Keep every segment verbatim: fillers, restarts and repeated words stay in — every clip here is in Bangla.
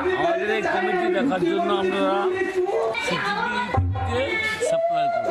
আমাদের এই কমিটি দেখার জন্য আমরা সিটিভিতে সাপ্লাই করি।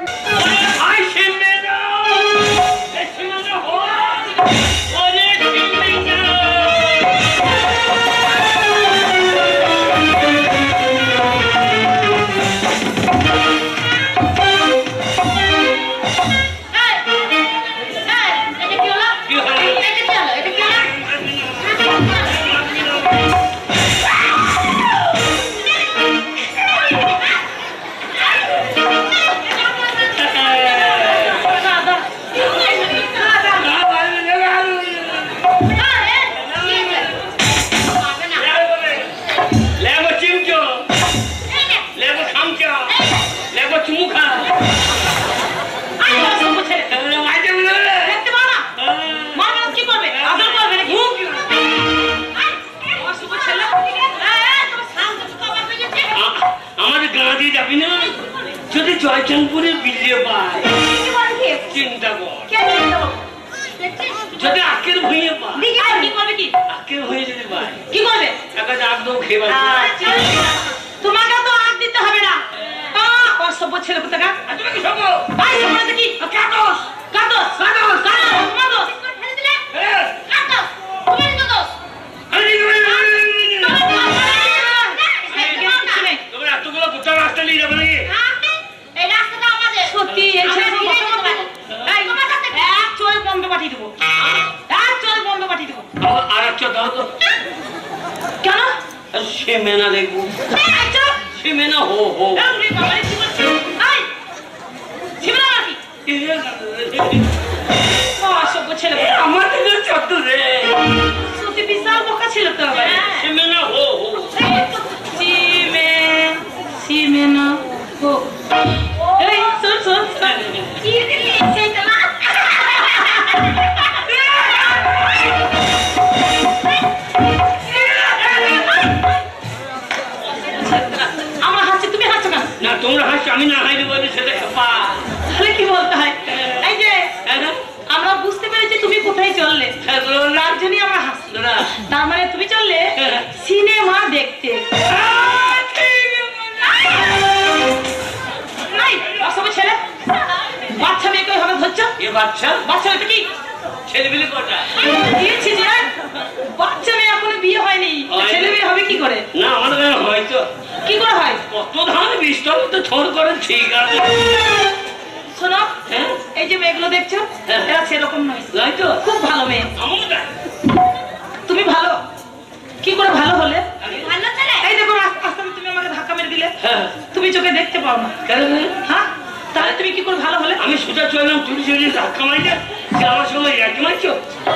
যদি জয়চন্দ্রপুরে বিলিয়ে পায় চিন্তা কর, যদি আখের ভুঁইয়ে পায় আখের ভুঁইয়ে যদি পায় কি করবে? একটা আখ দেবো খেয়ে তোমাকে তো আখ দিতে হবে না। অসভ্য ছেলে কোথাকার। তুমি কি সভ্য? ভাই সভ্যতা কি? Cuts cuts cuts cuts cuts ফেলে দিলে কাটস তুমি তো দোষ। আরে তোমরা এতগুলো কোথা রাস্তা নিয়ে যাবে নাকি? এই রাস্তাটা আমাদের। সত্যি এই ছেলে এই তোমার কাছে এক চোর বন্ধ পাঠিয়ে দেবো, এক চোর বন্ধ পাঠিয়ে দেবো। আর এক চোর দাও তো। কেন? সে মেনা দেখবো। সে মেনা হো হো অসভ্য ছেলে আমার থেকে ছোট রে। সত্যি বিশাল বোকা ছিল তো। সে মেনা হো হো সিমে সিমেনা হো। এই শোন শোন কি দিলি সেইটা না। আমার হাসি তুমি হাসছো কেন? না তোমরা হাসছো আমি না হাসি বলে সেটা পা। তাহলে কি বলতে হয়? এই যে আমরা বুঝতে পেরেছি তুমি কোথায় চললে, তার জন্যই আমরা হাসলো না। তার মানে তুমি চললে সিনেমা দেখতে। ছেলে বাচ্চা মেয়েকে হবে ধরছ? এ বাচ্চা বাচ্চা মেয়েটা কি ছেলে বিয়ে কটা দিয়েছি যে বাচ্চা মেয়ে এখনো বিয়ে হয়নি, ছেলে বিয়ে হবে কি করে? না আমাদের হয়তো কি করে হয়? কত ধান বিস্তর তো ছোট করে ঠিক আছে। শোনো এই যে মেয়েগুলো দেখছো এরা সেরকম নয়, তো খুব ভালো মেয়ে। তুমি ভালো কি করে ভালো হলে? এই দেখো আস্তে তুমি আমাকে ধাক্কা মেরে দিলে, তুমি চোখে দেখতে পাও না। হ্যাঁ তাহলে তুমি কি করে ভালো হলে? আমি সোজা চললাম, তুমি চলে ধাক্কা মারলে আমার সঙ্গে একই মারছো।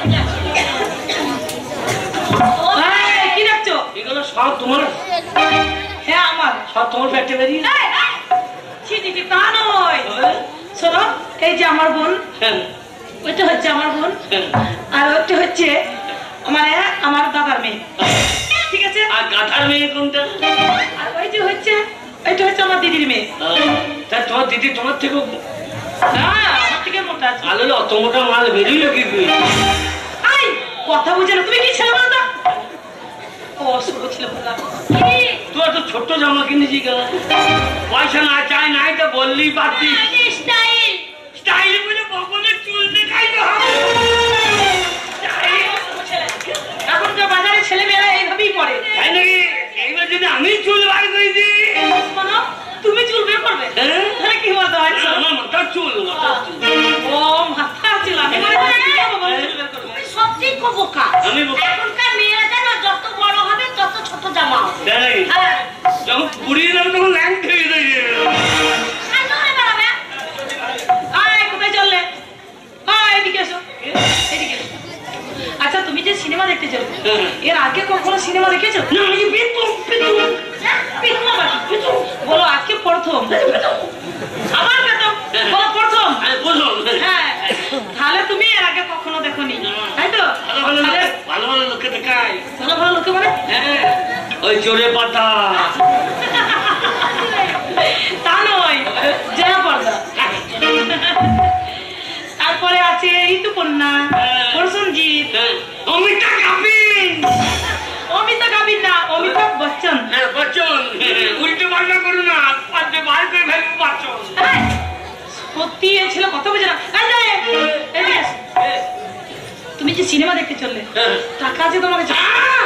কি দেখছো? এগুলো সব তোমার? হ্যাঁ আমার সব তোমার পেটে বেরিয়ে। তা নয় শোনো এই যে আমার বোন, ওইটা হচ্ছে আমার বোন আর ওইটা হচ্ছে মানে আমার দাদার মেয়ে, ঠিক আছে? আর গাধার মেয়ে কোনটা? আর ওই যে হচ্ছে ওইটা হচ্ছে আমার দিদির মেয়ে। তা তোমার দিদি তোমার থেকে আমার থেকে মোটা আছে। আলো অত মোটা মাল বেরিয়ে কি কথা বুঝে না? তুমি কি ছেলে বলতো? তোরা তো ছোট্ট জামা কিনেছি কেন? পয়সা না চাই নাই তো বললি পারতি। স্টাইল বলে বকলের চুল দেখাই তো হবে। এখনকার বাজারে ছেলে মেয়েরা এইভাবেই করে, তাই নাকি? এইবার যদি আমি চুল বার করে দিই, তুমি চুল বের করবে তাহলে কি বলতে হয়? আমার মাথার চুল। ও মাথার চুল আমি সত্যি খুব বোকা। আমি এখনকার মেয়েরা জানো যত বড় হবে তত ছোট জামা হবে। যখন পুড়িয়ে যাবে তখন ল্যাং খেয়ে যাবে। আচ্ছা তুমি যে সিনেমা দেখতে চলো এর আগে কখনো সিনেমা দেখেছো? বলো আজকে প্রথম? আবার প্রথম বলো প্রথম। হ্যাঁ তাহলে তুমি এর আগে কখনো দেখোনি তাই তো? ভালো ভালো লোকে দেখায়। ভালো ভালো লোকে মানে ওই জোরে পাতা তা নয় জয়া পর্দা। তারপরে আছে ঋতুপর্ণা, প্রসেনজিৎ, অমিতাভ গাবিন। অমিতাভ গাবিন না অমিতাভ সিনেমা দেখতে চললে, টাকা আছে তোমার কাছে?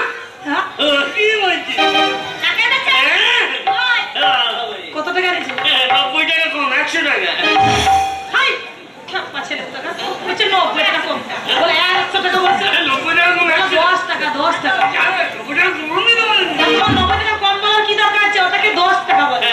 কত টাকা আছে? নব্বই টাকা কম, একশো টাকা। হাই খাপ্পা ছেলে টাকা বলছে নব্বই টাকা কম, বলে একশো টাকা বলছে। নব্বই টাকা কম, দশ টাকা দশ টাকা নব্বই টাকা কম দিতে পারেন। নব্বই টাকা কম বলার কি দরকার আছে? ওটাকে দশ টাকা বলে।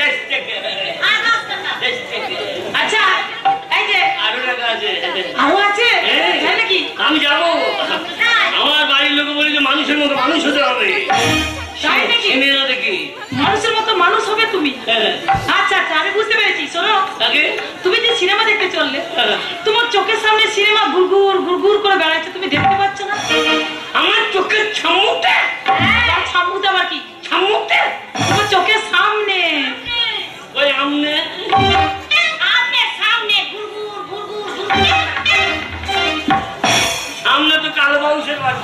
আচ্ছা এই যে আরো টাকা আছে, আরো আছে তাই নাকি? আমি যাবো। আমার বাড়ির লোক বলে যে মানুষের মতো মানুষ হতে হবে। তাই নাকি? দেখি মানুষের মতো মানুষ হবে তুমি? আচ্ছা আচ্ছা আমি বুঝতে পেরেছি। শোনো, তুমি যে সিনেমা দেখতে চললে, তোমার চোখের সামনে সিনেমা গুড়গুড় গুড়গুড় করে বেড়াচ্ছে, তুমি দেখতে পাচ্ছ না? আমার চোখের ছামুকটা? ছামুকটা আবার কি? ছামুকটা তোমার চোখের সামনে। ওই আমনে সামনে তো কালো বাউসের বাড়ি।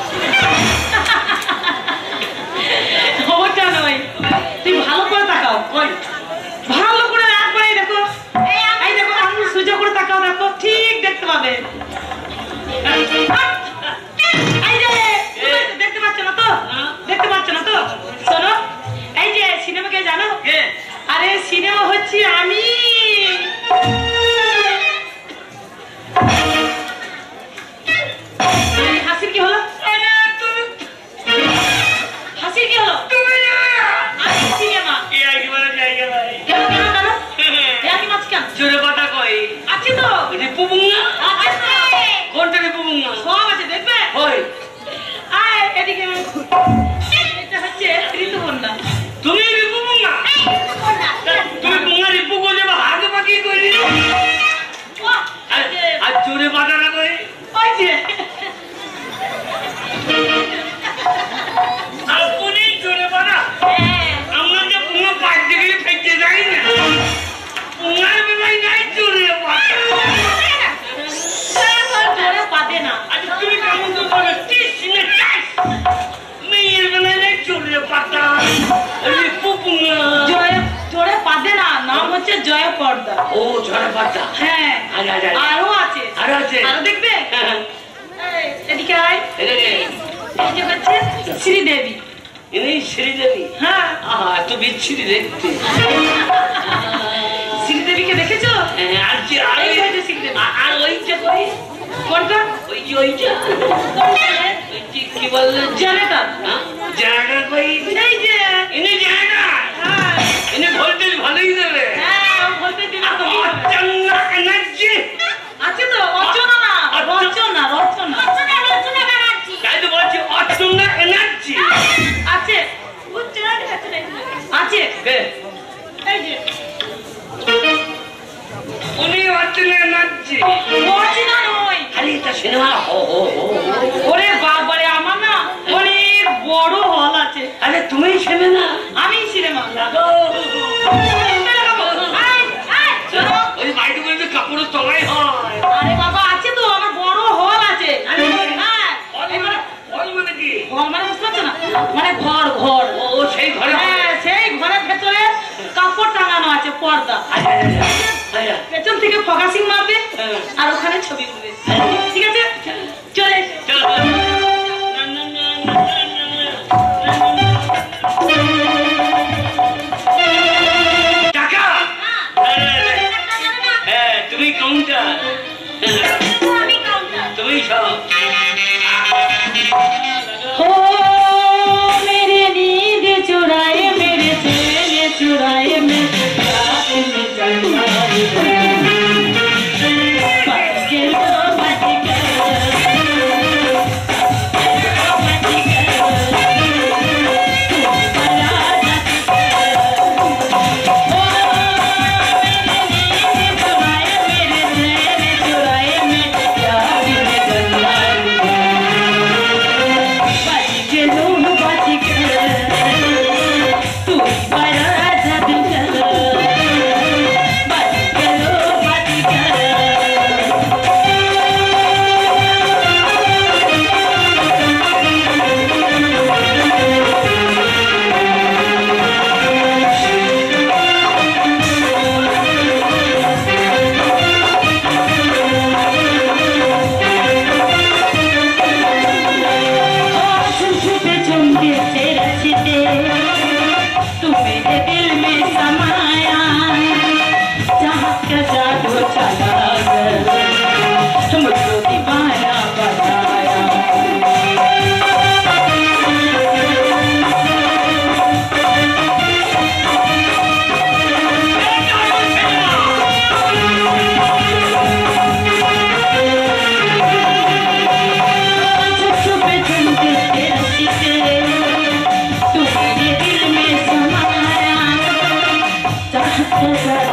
ওটা নয়, তুই ভালো করে তাকাও, ভালো করে একবারে দেখো, এই দেখো আঙুল সোজা করে তাকাও, দেখো ঠিক দেখতে পাবে। এই যে দেখতে পাচ্ছ না তো? দেখতে পাচ্ছ না তো? শোনো, এই যে সিনেমা কে জানো? আরে সিনেমা হচ্ছে আমি। হাসির কি হলো? হাসির কি হলো? আমি সিনেমা। জোরে কথা কই আছে তো? রিপুবুঙ্গা আছে তো? কোনটা রিপুবুঙ্গা? সব আছে, দেখবে? ওই আয় এদিকে। এটা হচ্ছে ঋতুপর্ণা। তুমি রিপুবুঙ্গা? তুমি বুঙ্গা রিপু কই যাবা? হাতে পাকি কই? আর জোরে কথা না কই? ওই যে আপনি জোরে কথা। আমরা যে বুঙ্গা পাঁচ দিকে ফেটে যাই না, বুঙ্গার বেলায় নাই জোরে কথা। জোরে পাবে না। আচ্ছা তুমি কেমন তো বলো? টিসিনে চাইস মেয়ের বেলায় নাই জোরে কথা। রিপুবুঙ্গা জয় জোরে পাবে না, নাম হচ্ছে জয় পর্দা। ও জোরে কথা। হ্যাঁ আচ্ছা আচ্ছা আরো আছে। আরো আছে? আরো দেখবে? এই, এদিকে আয়। এদিকে এই যে হচ্ছে শ্রীদেবী। ইনি শ্রীদেবী? হ্যাঁ আহা এত বিচ্ছিরি দেখতে। শ্রীদেবীকে দেখেছো? হ্যাঁ, আর যে আর এই ওই- হচ্ছে শ্রীদেবী। আ- আর ওইটা কই? কোনটা? ওই যে ওইটা ওই যে কি বললেন? জানেটা? হ্যাঁ? জায়গা কই? এই যে ইনি জায়গা হ্যাঁ ইনি ভোল্টেজ ভালোই দেবে। হ্যাঁ বলতে দিবে তো কি হবে? অচন্না এনার্জি আছে তো? অর্চনা না, রচনা রচনা। তাই তো বলছি অচন্না এনার্জি। আছে আছে কে? এই যে উনি অচন্না এনার্জি। অর্চনা নয়। খালি এটা সিনেমা হো হো হো হো। ওরে বাবারে, আমার না অনেক বড় হল আছে। আরে তুমি ছেলে না? আমি সিনেমা লাগো শোনো, ওই বাড়িতে বলতে কাপড়ের তলায় হয়। আরে বাবা আছে তো, আমার বড় হল আছে। হ্যাঁ হল মানে হল মানে কি? হল মানে বুঝতে পারছো না? মানে ঘর ঘর। ও ও সেই ঘরে হ্যাঁ সেই ঘরের ভেতরে কাপড় টাঙানো আছে, পর্দা। আচ্ছা আচ্ছা আচ্ছা পেছন থেকে ফোকাসিং মারবে হ্যাঁ। আর ওখানে ছবি উঠবে। ঠিক আছে চলে এসো। চলো। না, না, না, না, না, না, না। টাকা? হ্যাঁ, তুমি কাউন্টার। তুমি সব। हो मेरे नींद चुराए, मेरे चैन चुराए, मेरे रात में जगाए। बच गया, बच गया। Thank you.